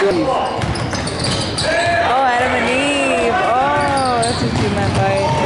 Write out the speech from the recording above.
Oh, Adam and Eve. Oh, that's what you meant by it.